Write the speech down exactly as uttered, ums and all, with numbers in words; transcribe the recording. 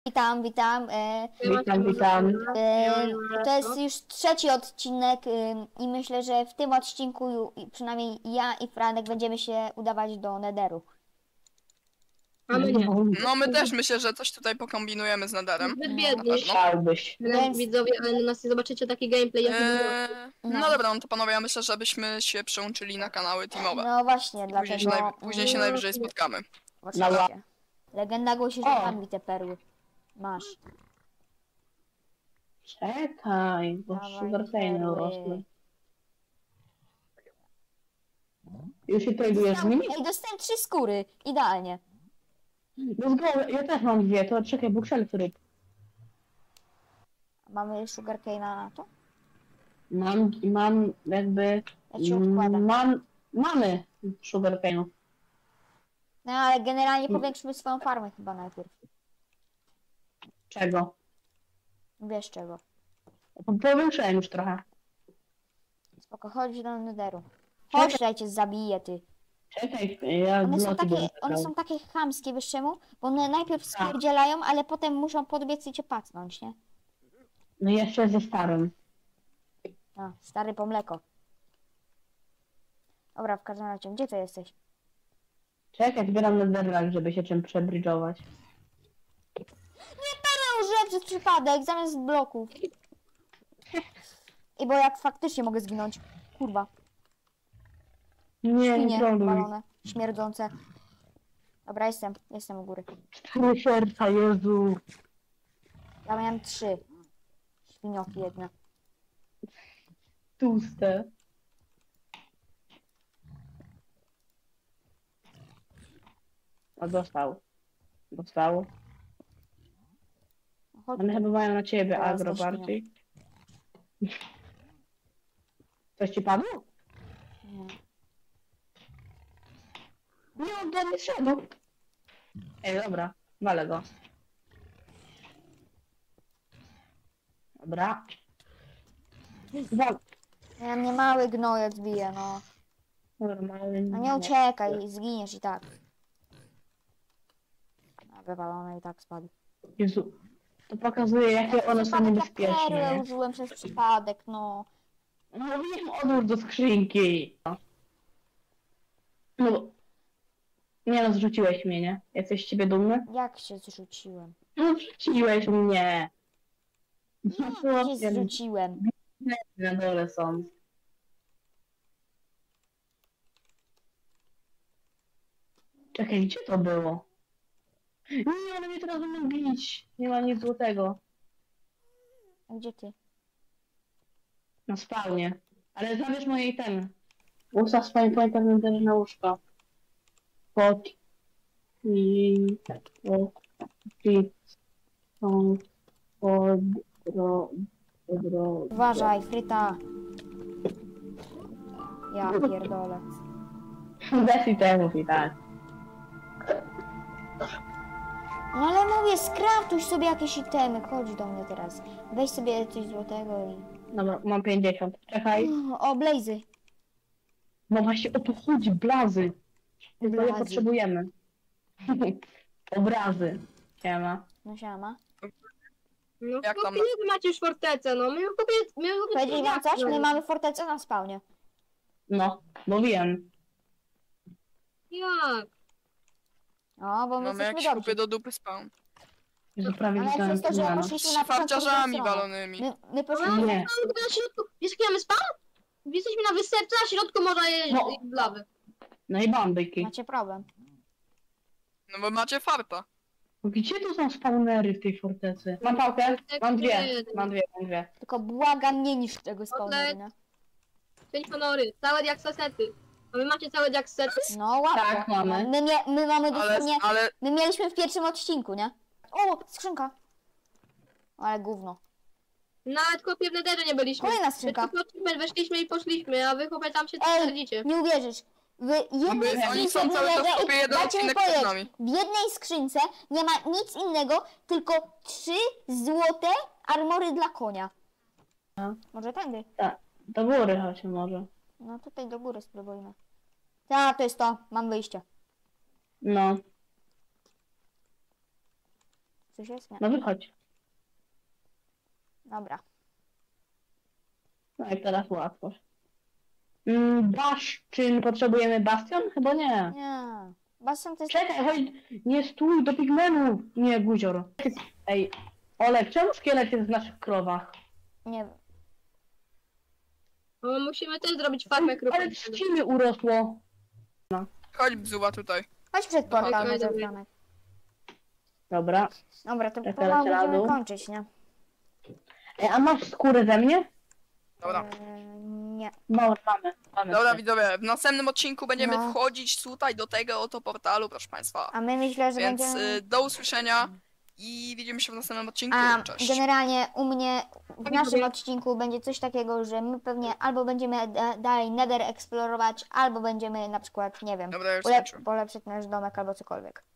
Witam, witam. E, Witam, witam. e, to jest już trzeci odcinek e, i myślę, że w tym odcinku ju- przynajmniej ja i Franek będziemy się udawać do Netheru. A my nie. No my też myślę, że coś tutaj pokombinujemy z Nadarem. Zbyt No. biedni. Chciałbyś. Więc- Widzowie, ale na nas nie zobaczycie taki gameplay jak my. Eee, No. no dobra, no to panowie, ja myślę, żebyśmy się przełączyli na kanały teamowe. No właśnie, Później się, dlatego... naj... Później się mm, najwyżej spotkamy. oczywiście. Legenda głosi, że O. mam mi te perły. Masz. Czekaj, bo Dawaj sugarcane'y perły. rosły. Już się tradujesz z nimi? Ej, dostałem trzy skóry. Idealnie. No zgodę, ja też mam dwie, to czekaj, bookshelf ryb. Mamy sugarcane'a na to? Mam, mam jakby... Ja ci odkładam. Mam, mamy sugarcane'ów. No ale generalnie powiększmy swoją farmę chyba najpierw. Czego? Wiesz czego. Po- Powiększyłem już trochę. Spoko, chodź do Netheru. Chodź, że ja cię zabiję, ty. Czekaj, ja One są złoty takie, będę one brał. są takie chamskie, wiesz czemu? Bo one najpierw Tak. spierdzielają, ale potem muszą podbiec i cię pacnąć, nie? No jeszcze ze starym. No, stary po mleko. Dobra, w każdym razie, gdzie ty jesteś? Czekaj, zbieram netherrack, żeby się czym przebridżować. No, że przez przypadek, zamiast bloków. I bo jak faktycznie mogę zginąć. Kurwa, Nie, nie świnie troluj. balone, śmierdzące. Dobra, jestem, jestem u góry. Cztery serca, Jezu. Ja miałem trzy. Świnioki jedne. Tłuste. O, dostał. Dostał. Chodź, One chyba mają na ciebie Teraz agro też nie. bardziej. Coś ci padło? nie. Nie, on do mnie szedł. Ej, dobra. Walę go. Dobra. Wal. Ja mnie mały gnojec bije, no. Normalny. No nie uciekaj, zginiesz i tak. A wywalone i tak spadł. Jezu. To pokazuje, jakie one są niebezpieczne. Perłę nie? użyłem przez przypadek, no. No wiem, odłóż do skrzynki. No bo... Nie no, zrzuciłeś mnie, nie? Jesteś z ciebie dumny? Jak się zrzuciłem? No zrzuciłeś mnie. No Jak chłopie, się zrzuciłem? na dole są. Czekaj, gdzie to było? Nie, one mnie teraz będą bić. Nie ma nic złotego. A gdzie ty? Na spawnie. Ale zabierz moje itemy. Ustaw swoim pamiętam też na łóżko. Pot. I... Pot. I... Są... Podro... Podro... Uważaj, fryta. Ja pierdolę. Bez itemów i tak. No ale mówię, skraftuj sobie jakieś itemy. Chodź do mnie teraz. Weź sobie coś złotego i... Dobra, mam pięćdziesiąt. Czekaj. O, blazy. No właśnie o to chodzi, blazy. Blazy Blazy. potrzebujemy. Obrazy. Siema. No siema. No Jak tam- chłopie, wy macie już fortecę, no my chłopie, my chłopie Powiedzieć wam coś? My no. mamy fortecę na spawnie. No, mówiłem. Jak? O, bo my Mamy jesteśmy jakieś dobrzy. kupy do dupy spawn. Że prawie Ale widziałem przez to, że Tymana. poszliśmy Z na początku farciarzami drugą stronę. walonymi. My, my No, poszliśmy... Nie. tam na środku, wiesz jaki mamy spam? Jesteśmy na wysepce, a w środku morza jest No. no. lawy. No i bambyki. Macie problem. No bo macie farta. Gdzie tu są spawnery w tej fortecy? Mam pałkę? Mam dwie. Mam dwie, mam dwie. Tylko błagam, nie niszcz tego spawneru, nie? Pięć honory, całe diaksasety. A wy macie całe diaksasety? No łatwo. Tak, mamy. My, mie my mamy Ale, dosłownie... ale My mieliśmy w pierwszym odcinku, nie? O, skrzynka. Ale gówno. Nawet chłopie w nederze nie byliśmy. Kolejna My skrzynka. tylko weszliśmy i poszliśmy, a wy chłopie tam się Ej, twierdzicie. nie uwierzysz. W jednej My- oni skrzynce są cały czas było, kopie jeden dajcie mi odcinek przed powiedzieć, nami. w jednej skrzynce nie ma nic innego, tylko trzy złote armory dla konia. No. Może tędy? Tak, do góry chodźmy może. No tutaj do góry spróbujmy. Tak, to jest to. Mam wyjście. No. coś jest? Nie. No wychodź. Dobra. No i teraz łatwo. Mm, Baszczyn, potrzebujemy bastion? Chyba nie. Nie. Bastion to jest... Czekaj, chodź, nie stój do pigmenów. Nie, guzior. Ej, Olek, czemu szkielet jest w naszych krowach? Nie wiem. Bo musimy też zrobić farmę Ale krupy. trzciny urosło. Chodź bzuba tutaj. Chodź przed portal, Dobra, może dobra. Franek. Dobra. Dobra, to Ja pomału teraz będziemy raду. kończyć, nie? Ej, a masz skórę ze mnie? Dobra. Eee, nie. No, mamy. mamy Dobra, trzy. widzowie, w następnym odcinku będziemy No. wchodzić tutaj do tego oto portalu, proszę państwa. A my myślę, że Więc będziemy... y, do usłyszenia i widzimy się w następnym odcinku. A Cześć. generalnie u mnie w Tak, naszym dziękuję. odcinku będzie coś takiego, że my pewnie albo będziemy da dalej Nether eksplorować, albo będziemy na przykład, nie wiem, Dobra, już ulep skończyłem. polepszyć nasz domek albo cokolwiek.